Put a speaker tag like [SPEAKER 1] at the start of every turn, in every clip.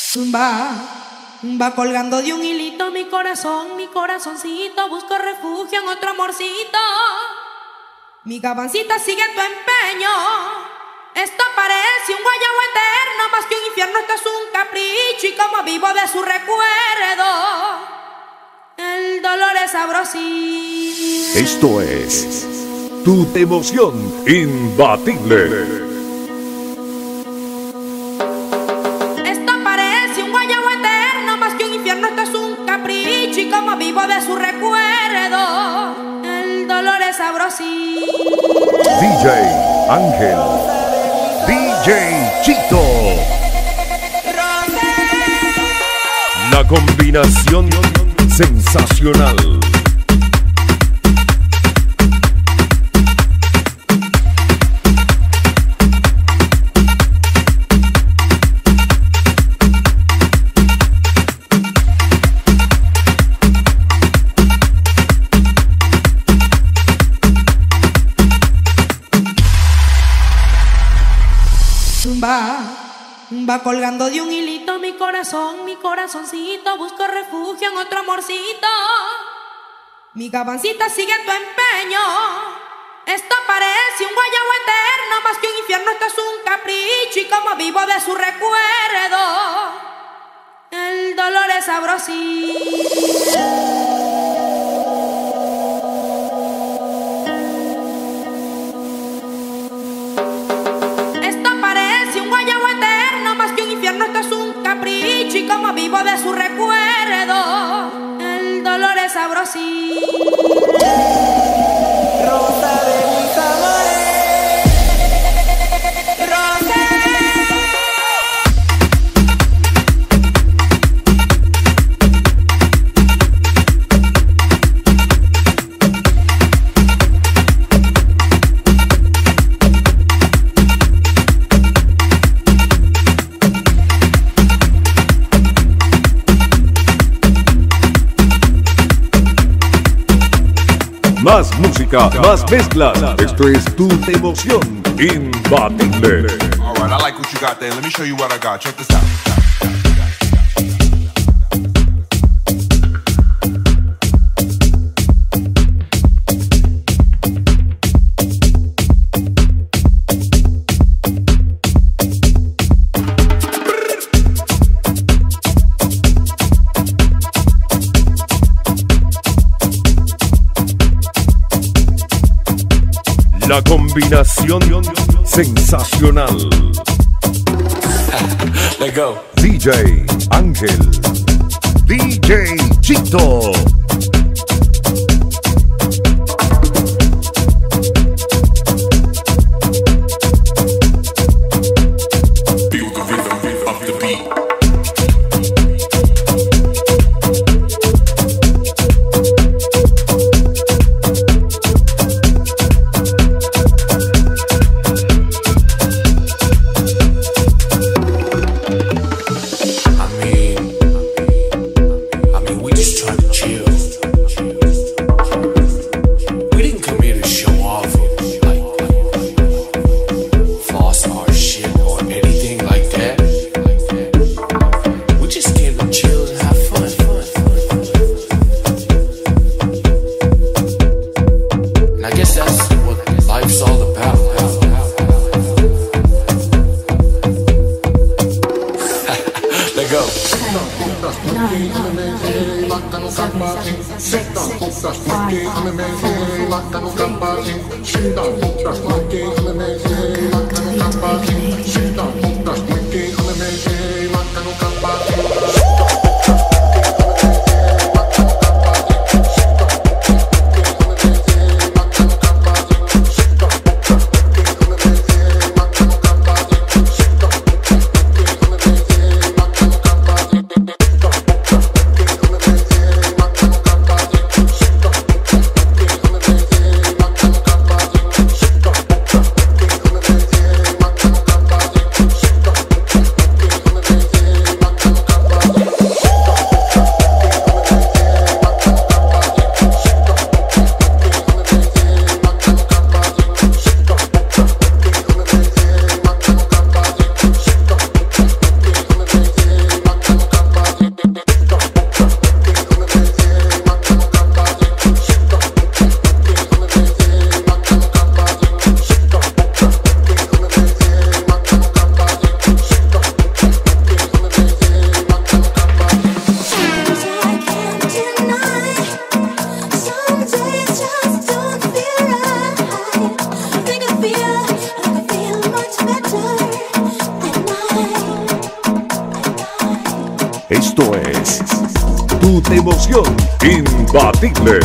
[SPEAKER 1] Va colgando de un hilito mi corazón, mi corazoncito. Busco refugio en otro amorcito. Mi gabancita sigue tu empeño. Esto parece un guayabo eterno, más que un infierno, esto es un capricho. Y como vivo de su recuerdo, el dolor es sabrosísimo.
[SPEAKER 2] Esto es Tu Devoción Imbatible.
[SPEAKER 1] Esto parece un guayabo eterno, más que un infierno, esto es un capricho. Y como vivo de su recuerdo, el dolor es sabrosísimo.
[SPEAKER 2] DJ Ángel, DJ Chito. La combinación sensacional.
[SPEAKER 1] Va colgando de un hilito mi corazón, mi corazoncito. Busco refugio en otro amorcito. Mi gabancita sigue tu empeño. Esto parece un guayabo eterno, más que un infierno, esto es un capricho. Y como vivo de su recuerdo, el dolor es sabrosísimo. Esto es un capricho. Y como vivo de su recuerdo, el dolor es sabrosísimo.
[SPEAKER 3] Rosa de mis amores, Rosa.
[SPEAKER 2] Más música, más mezclas. Esto es Tu Devoción Imbatible.
[SPEAKER 4] Alright, I like what you got there. Let me show you what I got. Check this out.
[SPEAKER 2] La combinación sensacional.
[SPEAKER 5] Let's go.
[SPEAKER 2] DJ Ángel, DJ Chito.
[SPEAKER 5] Feel the rhythm of the beat.
[SPEAKER 2] Esto es Tu Devoción Imbatible.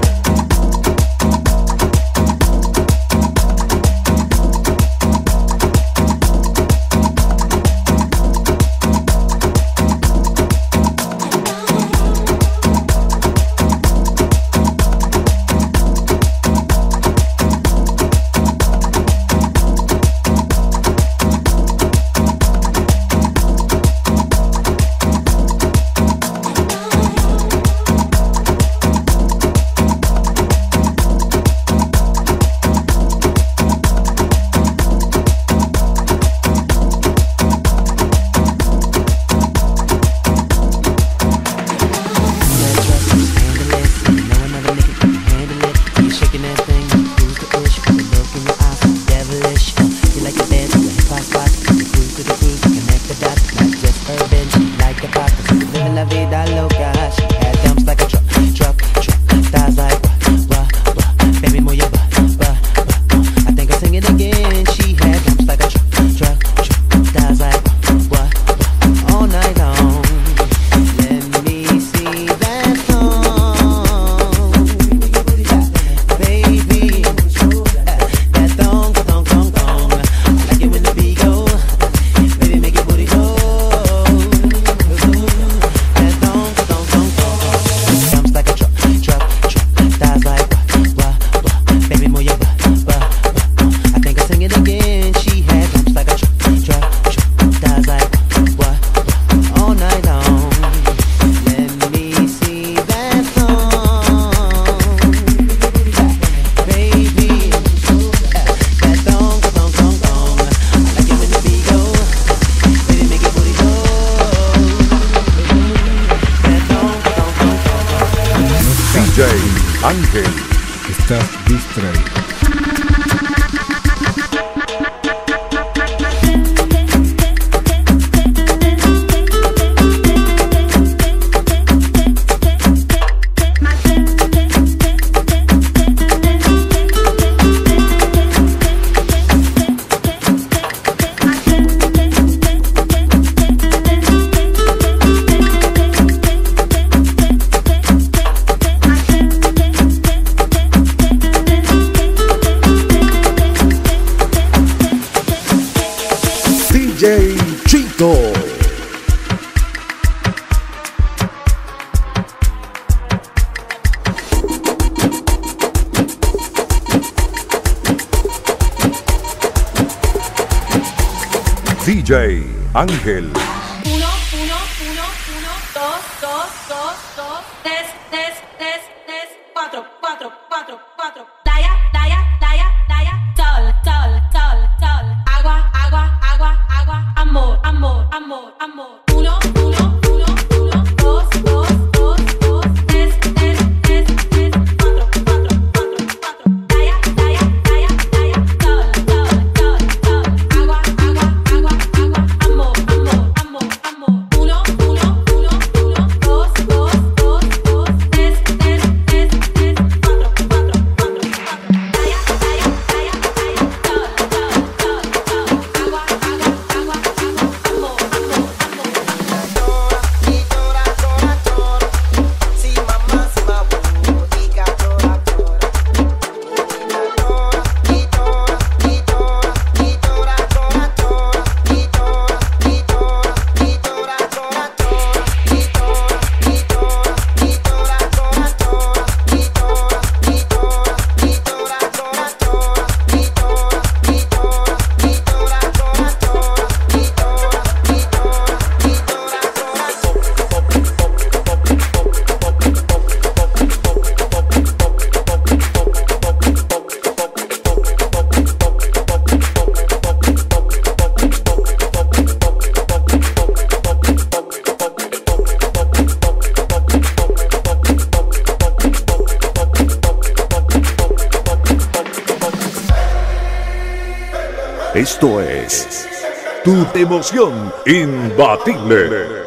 [SPEAKER 2] DJ Ángel.
[SPEAKER 6] Estás distraído.
[SPEAKER 2] DJ Chito. DJ Ángel.
[SPEAKER 1] 1, 1, 1, 1, 2, 2, 2, 2, 3, 3, 3, 3, 4, 4, 4, 4. Daya, daya, daya, daya. Sol, sol, sol, sol. Agua, agua, agua, agua. Amor, amor, amor, amor. 1, 1, 1, 1, 2, 2, 2, 2, 3, 3, 3, 3, 4, 4, 4, 4. Daya, daya, daya, daya. Sol, sol, sol, sol. Agua, agua, agua, agua. Amor, amor, amor, amor. 1, 1, 1, 1, 2, 2, 2, 2, 3, 3, 3, 3, 4, 4, 4, 4. Daya, daya, daya, daya. Sol, sol, sol, sol. Agua, agua, agua, agua. Amor, amor, amor.
[SPEAKER 2] Esto es Tu Devoción Imbatible.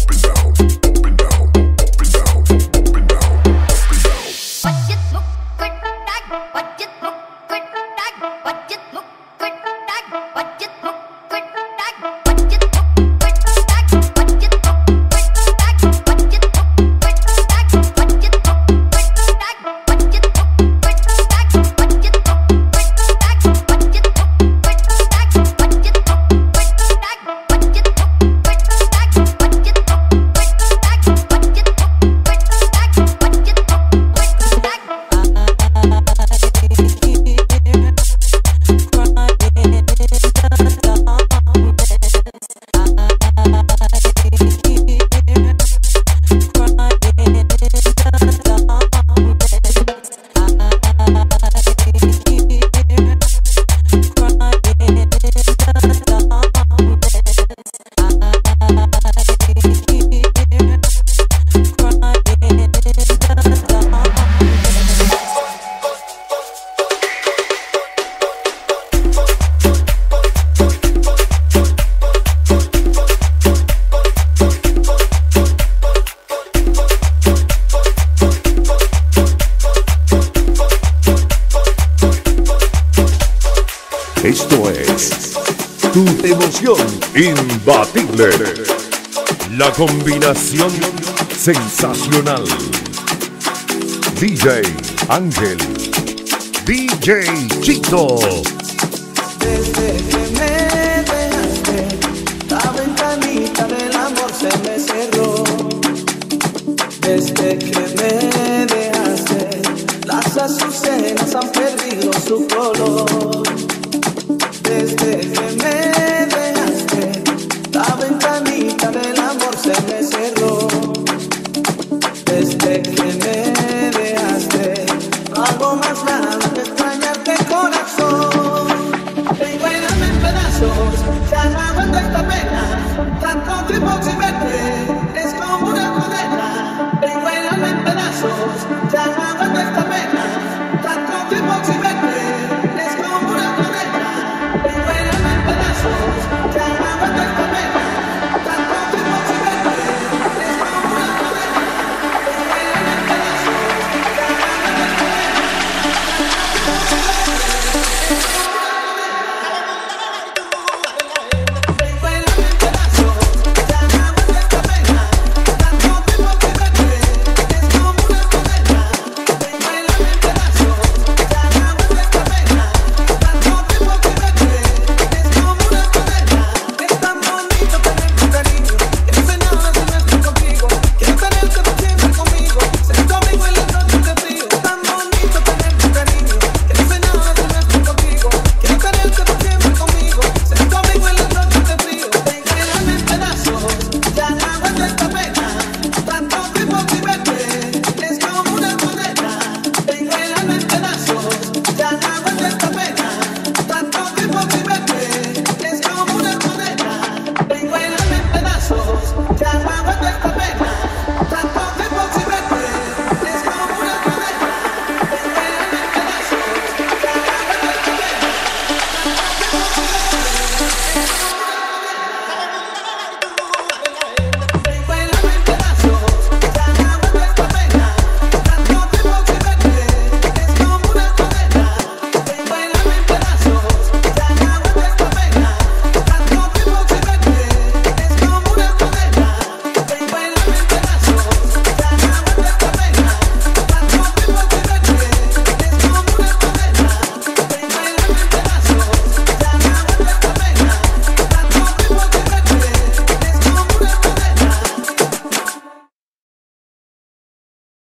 [SPEAKER 2] Esto es Tu Devoción Imbatible. La combinación sensacional. DJ Ángel, DJ Chito.
[SPEAKER 3] Desde que me dejaste, la ventanita del amor se me cerró. Desde que me dejaste, las azucenas han perdido su color. Desde que me dejaste, la ventanita del amor se me cerró. Desde que me dejaste, no hago más nada que extrañarte, corazón. Tengo el alma en pedazos, ya no aguanto esta pena. Tanto tiempo sin verte, es como una condena. Tengo el alma en pedazos, ya no aguanto.